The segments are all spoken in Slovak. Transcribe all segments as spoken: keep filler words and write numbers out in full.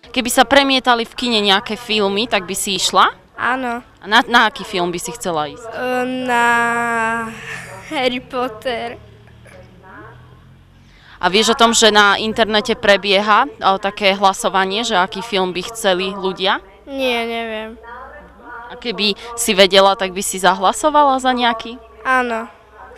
Keby sa premietali v kine nejaké filmy, tak by si išla? Áno. A na, na aký film by si chcela ísť? Na Harry Potter. A vieš o tom, že na internete prebieha o, také hlasovanie, že aký film by chceli ľudia? Nie, neviem. A keby si vedela, tak by si zahlasovala za nejaký? Áno.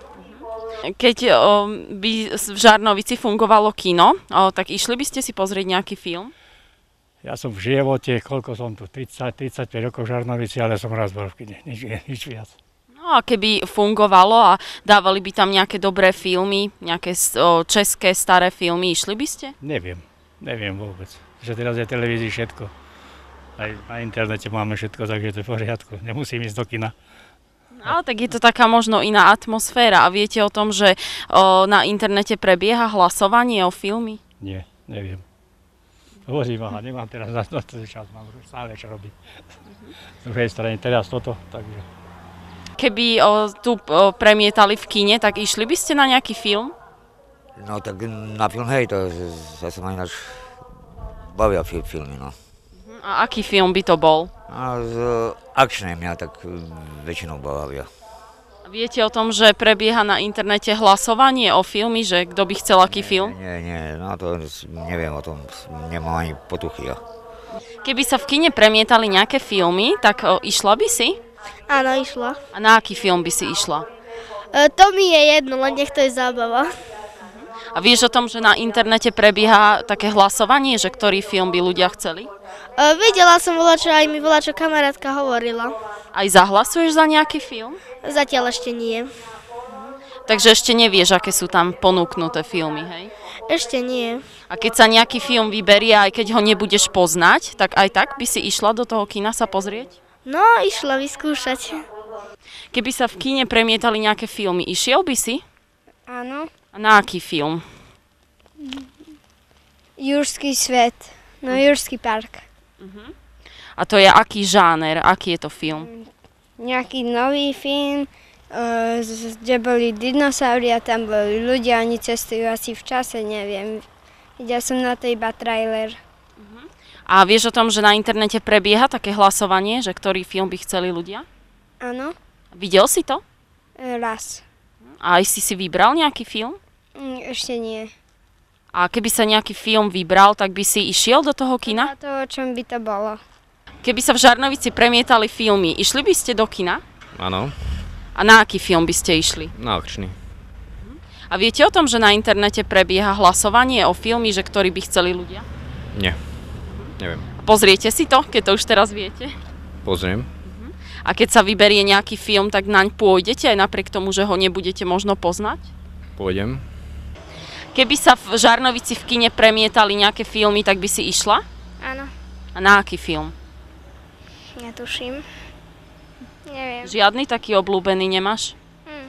Keď o, by v Žarnovici fungovalo kino, o, tak išli by ste si pozrieť nejaký film? Ja som v živote, koľko som tu, tridsať tridsaťpäť rokov v Žarnovici, ale som raz bol v kine, nič, nič viac. No a keby fungovalo a dávali by tam nejaké dobré filmy, nejaké o, české staré filmy, išli by ste? Neviem, neviem vôbec, že teraz je televízii všetko. Aj na internete máme všetko, takže to je v poriadku, nemusím ísť do kina. Ale tak je to taká možno iná atmosféra. A viete o tom, že o, na internete prebieha hlasovanie o filmy? Nie, neviem. Hovorím, aha, nemám teraz na to čas, mám stále čo robiť. Z druhej strany teraz toto, takže... Keby o, tu o, premietali v kine, tak išli by ste na nejaký film? No tak na film, hej, to ja sa ma ináč bavia filmy, no. A aký film by to bol? A z akčné mňa tak väčšinou bavia. Viete o tom, že prebieha na internete hlasovanie o filmy, že kto by chcel aký nie, film? Nie, nie, no to neviem o tom, nemám ani potuchy. Ja. Keby sa v kine premietali nejaké filmy, tak o, išla by si? Áno, išla. A na aký film by si išla? E, to mi je jedno, len nech to je zábava. A vieš o tom, že na internete prebieha také hlasovanie, že ktorý film by ľudia chceli? E, videla som volačo, aj mi volačo kamarátka hovorila. Aj zahlasuješ za nejaký film? Zatiaľ ešte nie. Takže ešte nevieš, aké sú tam ponúknuté filmy, hej? Ešte nie. A keď sa nejaký film vyberie, aj keď ho nebudeš poznať, tak aj tak by si išla do toho kina sa pozrieť? No, išla vyskúšať. Keby sa v kine premietali nejaké filmy, išiel by si? Áno. A na aký film? Jurský svet. No, Jurský park. Uh-huh. A to je aký žáner, aký je to film? Nejaký nový film, uh, kde boli dinosaury a tam boli ľudia, oni cestujú asi v čase, neviem. Videla som na to iba trailer. Uh-huh. A vieš o tom, že na internete prebieha také hlasovanie, že ktorý film by chceli ľudia? Áno. Videl si to? Raz. A aj si si vybral nejaký film? Mm, ešte nie. A keby sa nejaký film vybral, tak by si išiel do toho kina? A to, o čom by to bolo? Keby sa v Žarnovici premietali filmy, išli by ste do kina? Áno. A na aký film by ste išli? Na akčný. A viete o tom, že na internete prebieha hlasovanie o filmy, že ktorý by chceli ľudia? Nie. Neviem. Pozriete si to, keď to už teraz viete? Pozriem. A keď sa vyberie nejaký film, tak naň pôjdete aj napriek tomu, že ho nebudete možno poznať? Pôjdem. Keby sa v Žarnovici v kine premietali nejaké filmy, tak by si išla? Áno. A na aký film? Netuším. Neviem. Žiadny taký obľúbený nemáš? Hm.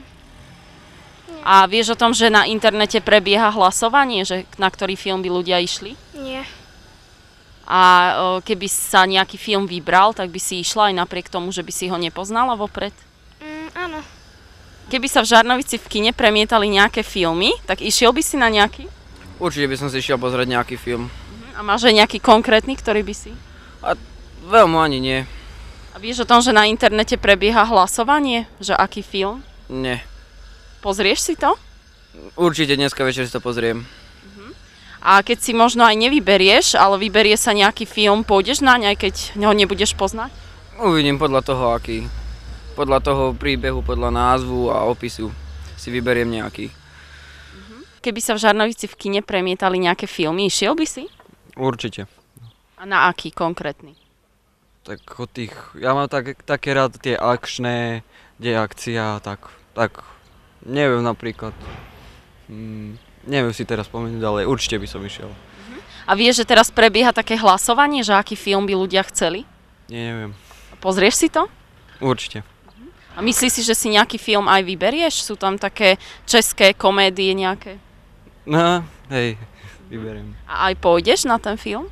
A vieš o tom, že na internete prebieha hlasovanie, že na ktorý film by ľudia išli? Nie. A o, keby sa nejaký film vybral, tak by si išla aj napriek tomu, že by si ho nepoznala vopred? Mm, áno. Keby sa v Žarnovici v kine premietali nejaké filmy, tak išiel by si na nejaký? Určite by som si išiel pozrieť nejaký film. A máš aj nejaký konkrétny, ktorý by si? A veľmi ani nie. A vieš o tom, že na internete prebieha hlasovanie, že aký film? Nie. Pozrieš si to? Určite dneska večer si to pozriem. A keď si možno aj nevyberieš, ale vyberie sa nejaký film, pôjdeš naň, aj keď ho nebudeš poznať? Uvidím podľa toho, aký. Podľa toho príbehu, podľa názvu a opisu si vyberiem nejaký. Keby sa v Žarnovici v kine premietali nejaké filmy, išiel by si? Určite. A na aký konkrétny? Tak o tých, ja mám tak, také rád tie akčné, kde akcia, tak, tak neviem napríklad. Hmm, neviem si teraz spomenúť, ale určite by som išiel. A vieš, že teraz prebieha také hlasovanie, že aký film by ľudia chceli? Nie, neviem. Pozrieš si to? Určite. A myslíš si, že si nejaký film aj vyberieš? Sú tam také české komédie nejaké? No, hej, vyberiem. A aj pôjdeš na ten film?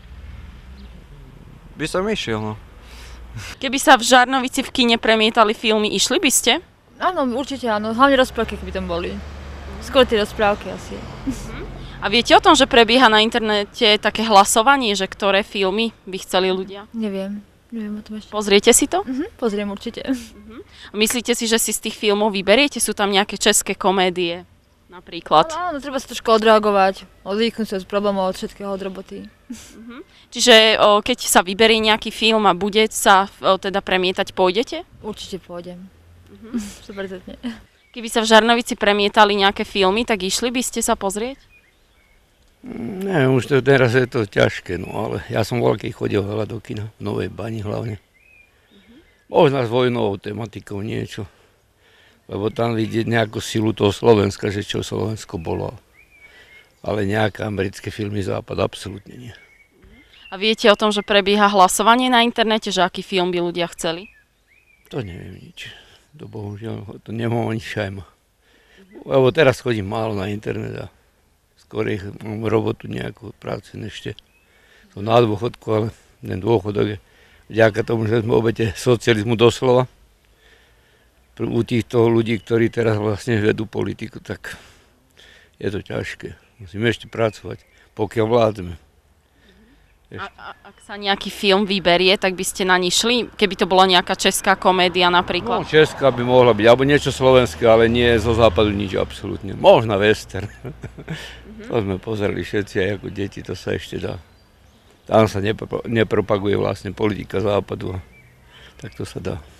By som išiel, no. Keby sa v Žarnovici v kine premietali filmy, išli by ste? Áno, určite áno. Hlavne rozprávky, keby tam boli. Skôr tie rozprávky asi. A A viete o tom, že prebieha na internete také hlasovanie, že ktoré filmy by chceli ľudia? Neviem, neviem o tom ešte. Pozriete si to? Mhm, pozriem určite. Myslíte si, že si z tých filmov vyberiete? Sú tam nejaké české komédie napríklad? Áno, áno, treba sa trošku odreagovať, odvyknúť sa od problémov, od všetkého, od roboty. Čiže o, keď sa vyberie nejaký film a bude sa o, teda premietať, pôjdete? Určite pôjdem. Super zetne. Keby sa v Žarnovici premietali nejaké filmy, tak išli by ste sa pozrieť? Neviem, už to teraz je to ťažké, no ale ja som bol, keď chodil veľa do kina, v Novej Bani hlavne. Možno s vojnovou tematikou niečo, lebo tam vidieť nejakú silu toho Slovenska, že čo Slovensko bolo. Ale nejaké americké filmy západ absolútne nie. A viete o tom, že prebieha hlasovanie na internete, že aký film by ľudia chceli? To neviem nič. To bohužiaľ, to nemám ani šajma. Lebo teraz chodím málo na internet a skorej mám robotu nejakú prácu ešte. Som na dôchodku, ale ten dôchodok je vďaka tomu, že sme obete socializmu doslova. U týchto ľudí, ktorí teraz vlastne vedú politiku, tak je to ťažké. Musíme ešte pracovať, pokiaľ vládzeme. A, a, ak sa nejaký film vyberie, tak by ste na ní šli? Keby to bola nejaká česká komédia napríklad? No, česká by mohla byť, alebo niečo slovenské, ale nie zo západu nič absolútne. Možno western. To sme pozerali všetci aj ako deti, to sa ešte dá. Tam sa nepro, nepropaguje vlastne politika západu, tak to sa dá.